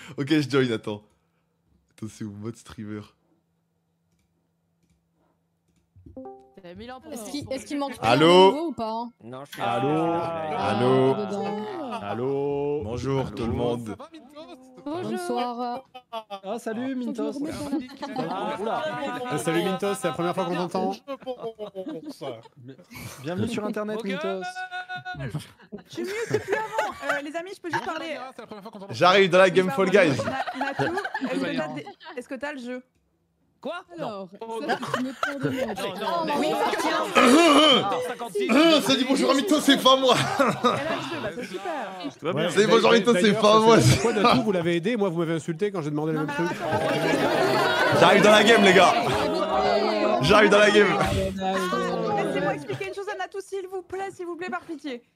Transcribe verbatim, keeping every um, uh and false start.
Ok, je join, attends. Attends, c'est où mode streamer? Est-ce qu'il est qu manque Allô nouveau ou pas? Non, je suis Allô Allô Allô Bonjour tout le monde. Bonsoir. Ah, salut Mintos. Ah, Oula. Ah, salut Mintos, c'est la première fois qu'on t'entend. Bienvenue sur internet Mintos. Je suis mieux que plus avant. Euh, les amis, je peux juste parler. J'arrive dans la game Fall Guys. Na- Natou, est-ce que t'as des- est-ce que t'as le jeu? Quoi? Alors, Oh, ça, non. c'est une autre de moi. Non, non, Oh, non. oui, cinquante-six. Ça dit bonjour à Mito, c'est pas moi. Elle a le jeu, bah c'est super. Ouais, C'est bonjour Mito, c'est d'ailleurs, pas ça, moi. Pourquoi Natou vous l'avez aidé? Moi vous m'avez insulté quand j'ai demandé le Non, même mais truc. attends, J'arrive dans la game, les gars. J'arrive dans la game. Laissez-moi expliquer une chose à Natou, s'il vous plaît, s'il vous plaît, par pitié.